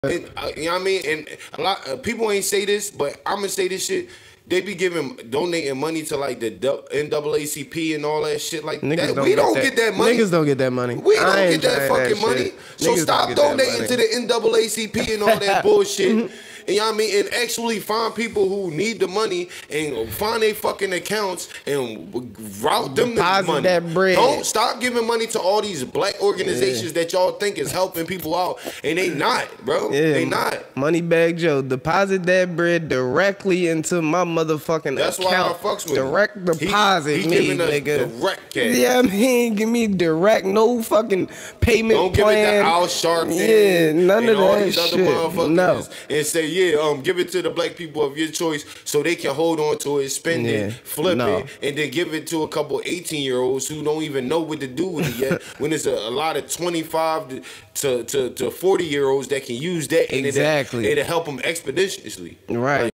And, you know what I mean? And a lot people ain't say this, but I'm gonna say this shit. They be donating money to like the NAACP and all that shit like Niggas that. We don't get that money. Niggas don't get that money. We don't get that fucking money. So Niggas stop donating to the NAACP and all that bullshit. And you know what I mean? And actually find people who need the money and find their fucking accounts and route them the money. That bread. Don't stop giving money to all these black organizations that y'all think is helping people out. And they not, bro. Yeah. They not. Moneybag Joe, deposit that bread directly into my motherfucking That's account. That's why I fucks with direct him. Deposit he me, nigga. Direct cash. Yeah, I mean, give me direct, no fucking payment Don't plan. Give it to Al Sharpton. Yeah, none of all that these shit. Other motherfuckers No. And say, give it to the black people of your choice so they can hold on to it, spend it, flip it, and then give it to a couple 18-year-olds who don't even know what to do with it yet. When there's a lot of 25 to 40-year-olds that can use that, and it'll help them expeditiously. Right.